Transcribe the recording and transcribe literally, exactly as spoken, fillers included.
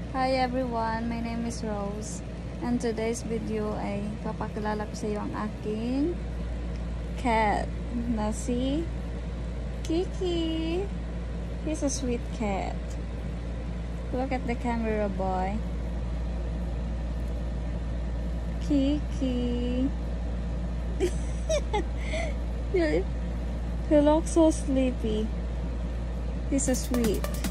Hi everyone, my name is Rose and today's video ay papakilala ko sa iyo ang aking cat na si Kiki. He's a sweet cat. Look at the camera, boy. Kiki. he, he looks so sleepy. He's so sweet.